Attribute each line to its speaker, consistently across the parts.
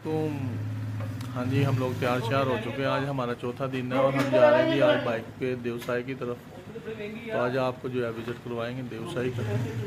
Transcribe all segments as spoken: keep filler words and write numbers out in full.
Speaker 1: तो हाँ जी, हम लोग तैयार श्यार हो चुके हैं। आज हमारा चौथा दिन है और हम जा रहे हैं जी आज बाइक पे देवसाई की तरफ। तो आज आपको जो है विज़िट करवाएंगे देवसाई का।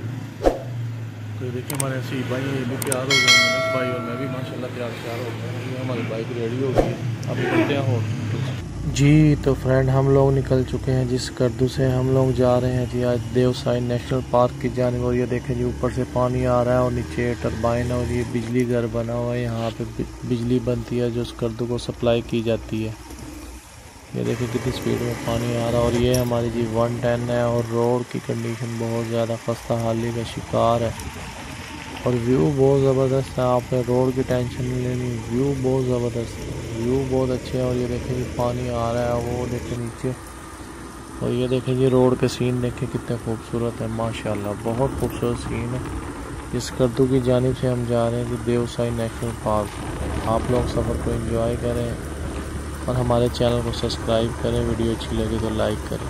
Speaker 1: तो देखिए हमारे सी भाई ये भी तैयार हो गए हैं, भाई और मैं भी माशाल्लाह तैयार श्यार हो गए हैं। हमारी बाइक रेडी हो गई है, अब निकलते हैं हो
Speaker 2: जी। तो फ्रेंड हम लोग निकल चुके हैं जिस कर्दू से हम लोग जा रहे हैं जी आज देवसाई नेशनल पार्क की जानिब। और ये देखें जी ऊपर से पानी आ रहा है और नीचे टरबाइन और ये बिजली घर बना हुआ है। यहाँ पे बिजली बनती है जो उस कर्दू को सप्लाई की जाती है। ये देखें कितनी स्पीड में पानी आ रहा है। और ये हमारी जी वन टेन है और रोड की कंडीशन बहुत ज़्यादा खस्ता हाली का शिकार है। और व्यू बहुत ज़बरदस्त है, आपने रोड की टेंशन नहीं लेनी, व्यू बहुत ज़बरदस्त है, व्यू बहुत अच्छे है। और ये देखें जी पानी आ रहा है, वो देखें नीचे। और ये देखें जी रोड के सीन देखें कितने खूबसूरत है माशाल्लाह, बहुत खूबसूरत सीन है। इस कर्दू की जानिब से हम जा रहे हैं कि देवसाई नेशनल पार्क। आप लोग सफ़र को एंजॉय करें और हमारे चैनल को सब्सक्राइब करें। वीडियो अच्छी लगे तो लाइक करें।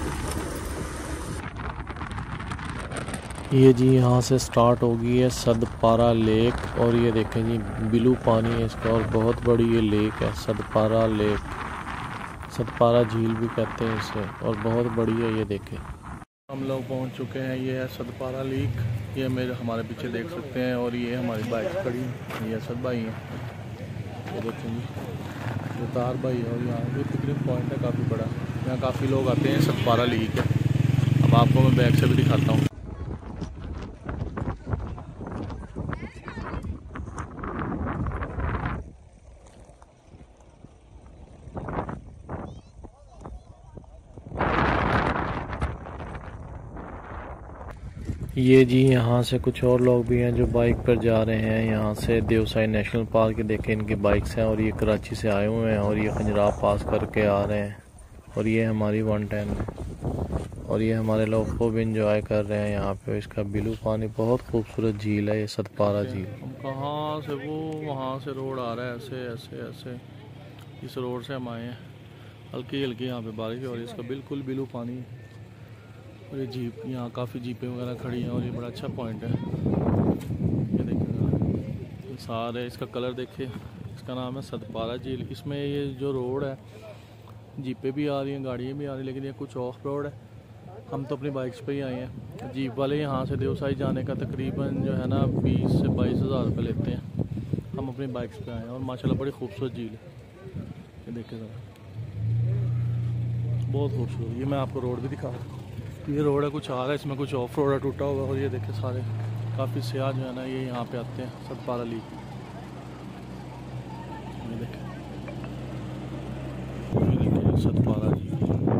Speaker 2: ये जी यहाँ से स्टार्ट होगी है सदपारा लेक। और ये देखें जी ब्लू पानी है इसका और बहुत बड़ी ये लेक है सदपारा लेक, सदपारा झील भी कहते हैं इसे, और बहुत बड़ी है। ये देखें
Speaker 1: हम लोग पहुंच चुके हैं। ये है सदपारा लेक, ये मेरे हमारे पीछे देख सकते हैं। और ये हमारी बाइक खड़ी है, ये असद भाई हैं, ये देखें जी ये तार भाई है। और यहाँ पे पिकनिक पॉइंट है काफ़ी बड़ा, यहाँ काफ़ी लोग आते हैं। सदपारा लेक है, अब आपको मैं बैग से भी दिखाता हूँ।
Speaker 2: ये जी यहाँ से कुछ और लोग भी हैं जो बाइक पर जा रहे हैं यहाँ से देवसाई नेशनल पार्क। देखें इनकी बाइक्स हैं और ये कराची से आए हुए हैं और ये खंजराब पास करके आ रहे हैं। और ये हमारी वन टेन है और ये हमारे लोग खूब इंजॉय कर रहे हैं यहाँ पे। इसका ब्लू पानी बहुत खूबसूरत झील है ये सदपारा झील।
Speaker 1: हम कहाँ से वो वहाँ से रोड आ रहा है ऐसे ऐसे ऐसे, इस रोड से हम आए हैं। हल्की हल्की यहाँ पे बारिश हो रही है, इसका बिल्कुल ब्लू पानी है। और ये जीप, यहाँ काफ़ी जीपें वगैरह खड़ी हैं और ये बड़ा अच्छा पॉइंट है। ये देखिएगा सारे, इसका कलर देखिए, इसका नाम है सदपारा झील। इसमें ये जो रोड है जीपें भी आ रही हैं, गाड़ियाँ भी आ रही हैं, लेकिन ये कुछ ऑफ रोड है। हम तो अपनी बाइक्स पे ही आए हैं। जीप वाले यहाँ से देवसाई जाने का तकरीबन जो है ना बीस से बाईस हज़ार रुपये लेते हैं। हम अपनी बाइक्स पे आए हैं और माशाल्लाह बड़ी खूबसूरत झील है। ये देखिए ज़रा, बहुत खूबसूरत। ये मैं आपको रोड भी दिखा रहा हूँ। ये रोड है कुछ आ रहा है, इसमें कुछ ऑफ रोड है टूटा हुआ। और ये देखे सारे काफ़ी सियाह जो है ना ये यहाँ पे आते हैं सदपारा लेक। ये देखे ये देखे सदपारा जी।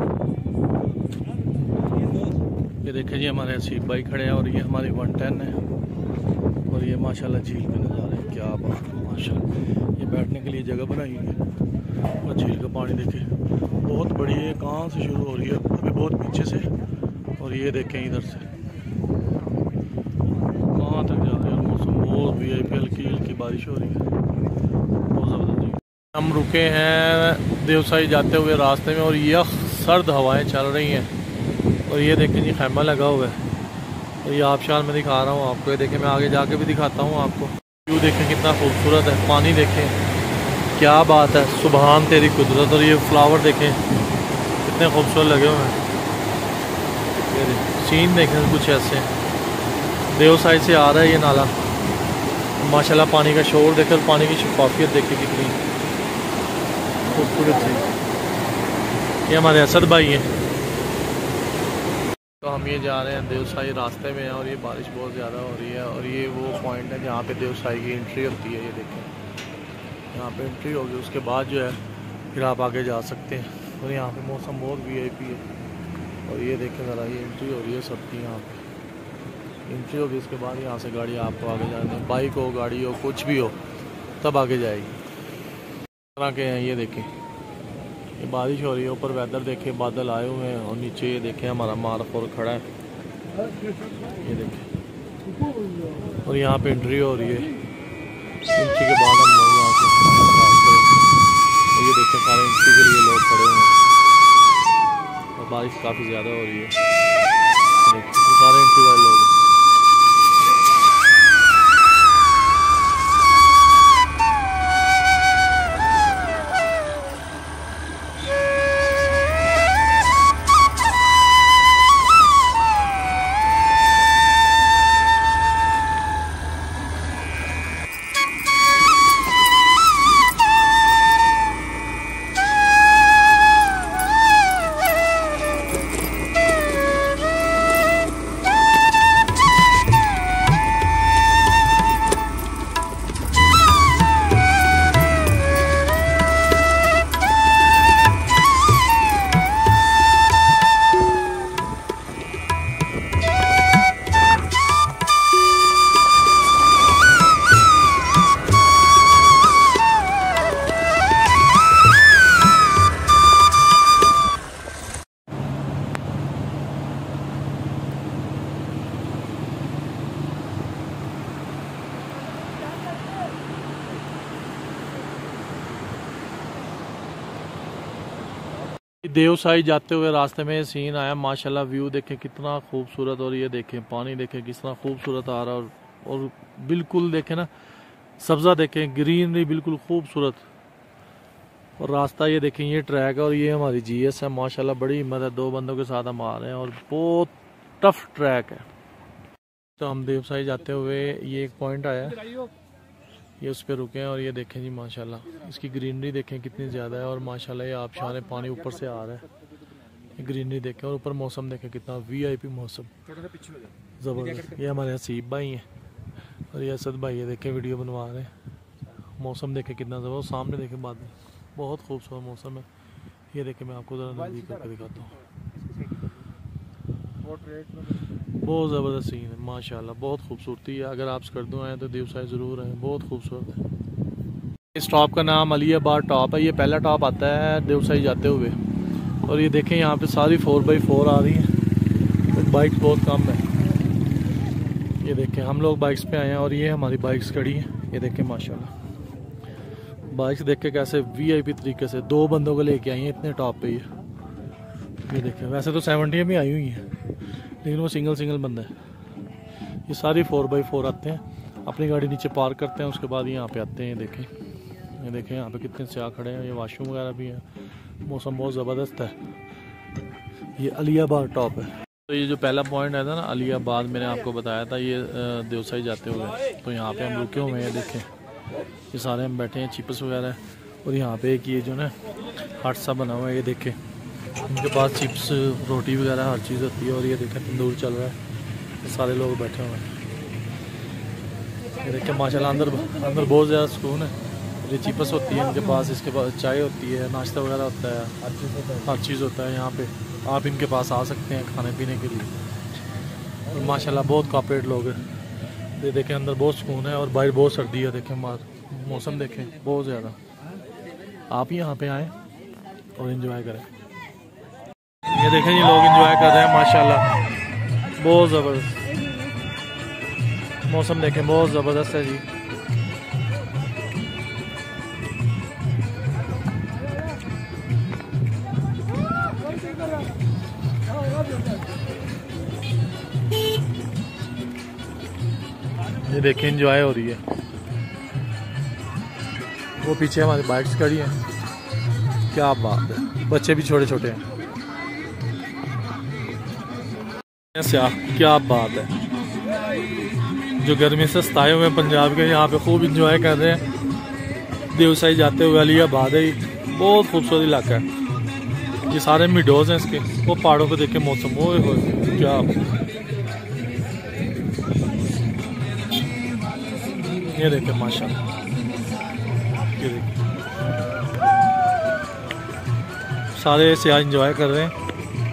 Speaker 1: ये देखे जी हमारे हसीब भाई खड़े हैं और ये हमारी वन टेन है। और ये माशाल्लाह झील पे नज़ारे हैं, क्या बात है माशाल्लाह। ये बैठने के लिए जगह बनाई हुई है। और झील का पानी देखे बहुत बड़ी है, कहाँ से शुरू हो रही है अभी बहुत पीछे से। और ये देखें इधर से कहाँ तक जा रहे हैं। मौसम बहुत वी आई पी, हल्की हल्की बारिश हो रही है, बहुत ज़बरदस्त। हम रुके हैं देवसाई जाते हुए रास्ते में और यह सर्द हवाएं चल रही हैं। और ये देखें जी खैमा लगा हुआ है और ये आबशार में दिखा रहा हूँ आपको। ये देखें मैं आगे जाके भी दिखाता हूँ आपको। व्यू देखें कितना खूबसूरत है, पानी देखें क्या बात है, सुभान तेरी कुदरत। और ये फ्लावर देखें कितने खूबसूरत लगे हुए हैं। सीन देखें कुछ ऐसे, देवसाई से आ रहा है ये नाला माशाल्लाह। पानी का शोर देखकर पानी की शफाफियत देखें कितनी खूबसूरत थी। ये हमारे असद भाई हैं। तो हम ये जा रहे हैं देवसाई रास्ते में हैं और ये बारिश बहुत ज़्यादा हो रही है। और ये वो पॉइंट है जहाँ पे देवसाई की एंट्री होती है। ये देखें यहाँ पे एंट्री होगी, उसके बाद जो है फिर आप आगे जा सकते हैं। और यहाँ पे मौसम बहुत वी आई पी है। और ये देखें ज़रा, ये एंट्री हो रही है सबकी, यहाँ पे एंट्री होगी, इसके बाद यहाँ से गाड़ी आपको आगे जाने दें। बाइक हो, गाड़ी हो, कुछ भी हो, तब आगे जाएगी। इस तरह के हैं। ये देखें ये बारिश हो रही है, ऊपर वेदर देखें, बादल आए हुए हैं। और नीचे ये देखें हमारा मारफोर खड़ा है, ये देखें। और यहाँ पे एंट्री हो रही है, एंट्री के बाद हम लोग यहाँ से क्रॉस करेंगे। और ये देखें सारे एंट्री के लिए लोग खड़े हुए हैं और बारिश काफ़ी ज़्यादा हो रही है। देखिए सारे एंट्री वाले लोग हैं। देवसाई जाते हुए रास्ते में सीन आया माशाल्लाह, व्यू देखें कितना खूबसूरत, और ये देखें पानी देखें कितना खूबसूरत आ रहा है, और, और बिल्कुल देखें ना सब्ज़ा देखें, ग्रीनरी बिल्कुल खूबसूरत। और रास्ता ये देखें, ये ट्रैक है और ये हमारी जीएस है माशाल्लाह, बड़ी हिम्मत है, दो बंदों के साथ हम आ रहे हैं और बहुत टफ ट्रैक है। तो हम देवसाई जाते हुए ये एक पॉइंट आया, ये उस पर रुके हैं और ये देखें जी माशाल्लाह इसकी ग्रीनरी देखें कितनी ज़्यादा है, और माशाल्लाह ये आबशार पानी ऊपर से आ रहा है, ग्रीनरी देखें, और ऊपर मौसम देखें कितना वीआईपी मौसम ज़बरदस्त। ये हमारे हसीब भाई हैं और ये असद भाई है, देखें वीडियो बनवा रहे हैं, मौसम देखें कितना ज़बरदस्त, सामने देखें बादल, बहुत खूबसूरत मौसम है। ये देखें मैं आपको ज़रा नज़दीक करके दिखाता हूँ, बहुत ज़बरदस्त सीन है माशाल्लाह, बहुत खूबसूरती है। अगर आप स्कर्दू आए तो देवसाई ज़रूर आए, बहुत खूबसूरत है। इस टॉप का नाम अलियाबाद टॉप है, ये पहला टॉप आता है देवसाई जाते हुए। और ये देखें यहाँ पे सारी फोर बाई फोर आ रही हैं, बाइक बहुत कम है। ये देखें हम लोग बाइक्स पे आए हैं और ये हमारी बाइक्स खड़ी हैं, ये देखें माशाल्लाह बाइक्स देख के कैसे वीआईपी तरीके से दो बंदों को लेके आई हैं इतने टॉप पे। ये ये देखें, वैसे तो सेवेंटी भी आई हुई हैं लेकिन वो सिंगल सिंगल बंदा है। ये सारी फोर बाई फोर आते हैं, अपनी गाड़ी नीचे पार्क करते हैं, उसके बाद यहाँ पे आते हैं। देखें ये देखें यहाँ पे कितने स्याह खड़े हैं, ये वाशरूम वगैरह भी है, मौसम बहुत ज़बरदस्त है। ये अलियाबाद टॉप है। तो ये जो पहला पॉइंट है था ना अलियाबाद, मैंने आपको बताया था ये देवसाई जाते हुए, तो यहाँ पे हम रुके हुए हैं। देखें ये सारे हम बैठे हैं, चिप्स वगैरह, और यहाँ पे एक ये जो ना हट सा बना हुआ है, ये देखें उनके पास चिप्स रोटी वगैरह हर चीज़ होती है। और ये देखें तंदूर चल रहा है, ये सारे लोग बैठे हुए हैं। ये देखें माशाल्लाह अंदर अंदर बहुत ज़्यादा सुकून है। ये चिप्स होती है इनके पास, इसके पास चाय होती है, नाश्ता वगैरह होता है, हर चीज़ होता है यहाँ पे। आप इनके पास आ सकते हैं खाने पीने के लिए। और माशाल्लाह बहुत कॉपरेट लोग हैं। ये देखें अंदर बहुत सुकून है और बाहर बहुत सर्दी है। देखें मौसम देखें बहुत ज़्यादा। आप यहाँ पे आएँ और एंजॉय करें। ये देखें ये लोग एंजॉय कर रहे हैं माशाल्लाह, बहुत ज़बरदस्त मौसम देखें, बहुत ज़बरदस्त है जी। ये देखें एंजॉय हो रही है। वो पीछे हमारी बाइक्स खड़ी हैं, क्या बात है, बच्चे भी छोटे छोटे हैं। क्या बात है, जो गर्मी से सताए हुए पंजाब के यहाँ पे खूब इंजॉय कर रहे हैं। देवसाई जाते हुए अलियाबाद है, बहुत खूबसूरत इलाका है। ये सारे मिडोज हैं इसके, वो पहाड़ों पे देखे मौसम, ओए होए क्या। ये देखे माशाल्लाह, ये देखे सारे ऐसे इंजॉय कर रहे हैं।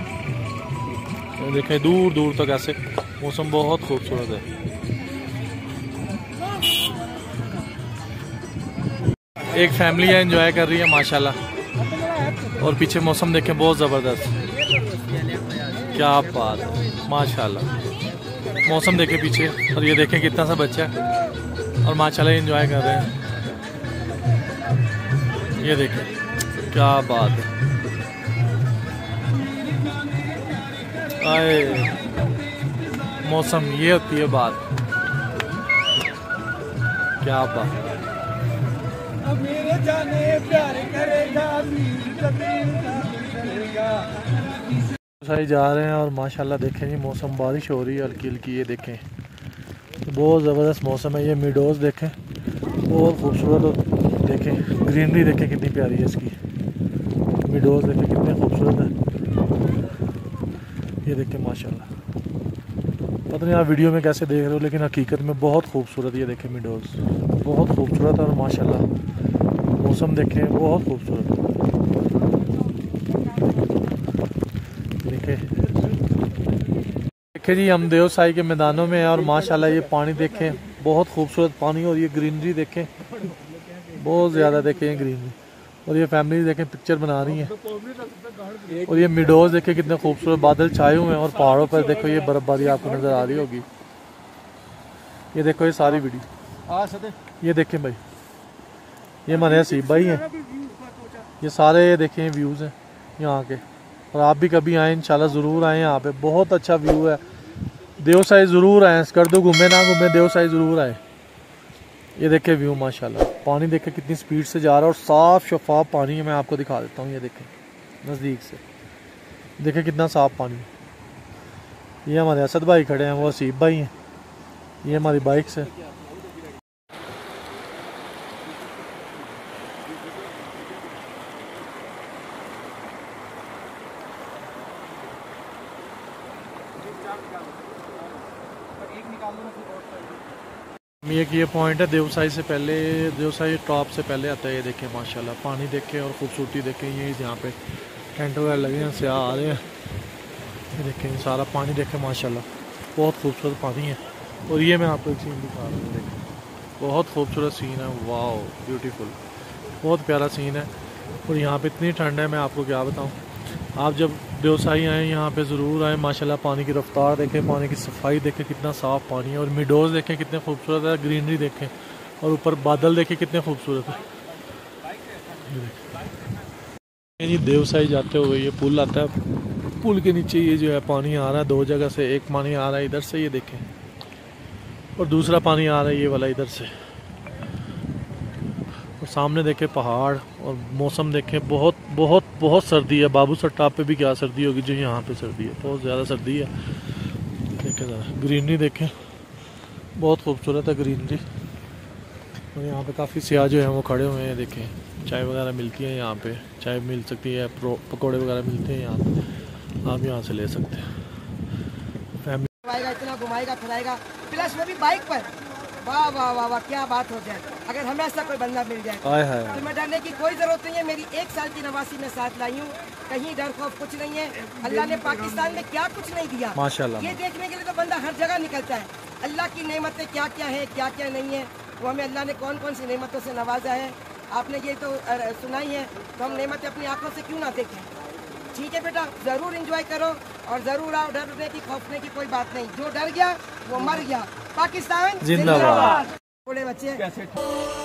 Speaker 1: देखें दूर दूर तक ऐसे मौसम बहुत खूबसूरत है। एक फैमिली है एंजॉय कर रही है माशाल्लाह, और पीछे मौसम देखें बहुत ज़बरदस्त, क्या बात है माशाल्लाह। मौसम देखें पीछे, और ये देखें कितना सा बच्चा है और माशाल्लाह एंजॉय कर रहे हैं। ये देखें क्या बात है, आए मौसम, ये होती है बात, क्या बात। सारी जा रहे हैं और माशाल्लाह देखें जी मौसम, बारिश हो रही है हल्की हल्की। ये देखें बहुत ज़बरदस्त मौसम है। ये मिडोज देखें बहुत खूबसूरत, और देखें ग्रीनरी देखें कितनी प्यारी है इसकी। मिडोज देखें कितने खूबसूरत है, ये देखें माशाल्लाह। पता नहीं आप वीडियो में कैसे देख रहे हो, लेकिन हकीकत में बहुत खूबसूरत। ये देखें मिडोज बहुत खूबसूरत, और माशाल्लाह मौसम देखें बहुत खूबसूरत। देखें देखें जी हम देवसाई के मैदानों में हैं और माशाल्लाह ये पानी देखें बहुत खूबसूरत पानी, और ये ग्रीनरी देखें बहुत ज़्यादा। देखें ये ग्रीनरी, और ये फैमिली देखें पिक्चर बना रही है। और ये मिडोज देखें कितने खूबसूरत, बादल छाए हुए हैं, और पहाड़ों पर देखो ये बर्फबारी आपको नज़र आ रही होगी। ये देखो ये सारी वीडियो, ये देखें भाई, ये हमारे हसीब भाई हैं, ये सारे देखें व्यूज़ हैं। यहाँ के। और आप भी कभी आएँ इंशाल्लाह ज़रूर आएँ यहाँ पे, बहुत अच्छा व्यू है। देवसाई ज़रूर आएँ, स्कर्दू घूमे ना घूमे देवसाई ज़रूर आए। ये देखे व्यू माशाल्लाह, पानी देखे कितनी स्पीड से जा रहा है और साफ़ शफाफ पानी है। मैं आपको दिखा देता हूँ, ये देखें नज़दीक से, देखे कितना साफ़ पानी है। ये हमारे असद भाई खड़े हैं, वो असीब भाई हैं। ये हमारी बाइक से ये कि ये पॉइंट है देवसाई से पहले, देवसाई टॉप से पहले आता है। ये देखें माशाल्लाह, पानी देखें और खूबसूरती देखें। ये यहाँ पे टेंट वगैरह लगे हैं, से आ रहे हैं। ये देखें सारा पानी देखें माशाल्लाह, बहुत खूबसूरत पानी है। और ये मैं आपको एक सीन दिखा रहा हूँ, देखें बहुत खूबसूरत सीन है, वाओ ब्यूटीफुल, बहुत प्यारा सीन है। और यहाँ पे इतनी ठंड है, मैं आपको क्या बताऊँ। आप जब देवसाई आएँ यहाँ पे ज़रूर आएँ। माशाल्लाह पानी की रफ्तार देखें, पानी की सफाई देखें, कितना साफ़ पानी है। और मिडोज़ देखें कितने खूबसूरत है, ग्रीनरी देखें, और ऊपर बादल देखें कितने खूबसूरत है। ये देवसाई जाते हुए ये पुल आता है, पुल के नीचे ये जो है पानी आ रहा है दो जगह से। एक पानी आ रहा है इधर से, ये देखें, और दूसरा पानी आ रहा है ये वाला इधर से। और सामने देखें पहाड़, और मौसम देखें, बहुत बहुत बहुत सर्दी है। बाबू सर टॉप पे भी क्या सर्दी होगी जो यहाँ पे सर्दी है, बहुत ज़्यादा सर्दी है। देखें ज़रा ग्रीनरी देखें, बहुत खूबसूरत है ग्रीनरी। और यहाँ पे काफ़ी सियाह जो है वो खड़े हुए हैं। देखें चाय वगैरह मिलती है यहाँ पे, चाय मिल सकती है, पकौड़े वगैरह मिलते हैं यहाँ पे, आप यहाँ से ले सकते हैं।
Speaker 3: फैमिली इतना घुमाएगा फिराएगा, प्लस वो भी बाइक पर। वाह वाह वाह वाह, क्या बात हो जाए अगर हमें ऐसा कोई बंदा मिल जाए।
Speaker 1: आए हाय,
Speaker 3: तो मैं डरने की कोई जरूरत नहीं है। मेरी एक साल की नवासी में साथ लाई हूँ, कहीं डर खौफ कुछ नहीं है। अल्लाह ने पाकिस्तान में क्या कुछ नहीं दिया
Speaker 1: माशाल्लाह।
Speaker 3: ये देखने के लिए तो बंदा हर जगह निकलता है। अल्लाह की नेमतें क्या क्या है, क्या क्या नहीं है, वो हमें अल्लाह ने कौन कौन सी नेमतों से नवाजा है आपने ये तो सुनाई है। तो हम नेमतें अपनी आंखों से क्यों ना देखें। ठीक है बेटा, ज़रूर इंजॉय करो और ज़रूर आओ। डरने की खौफने की कोई बात नहीं, जो डर गया वो मर गया। पाकिस्तान जिंदाबाद। बड़े बच्चे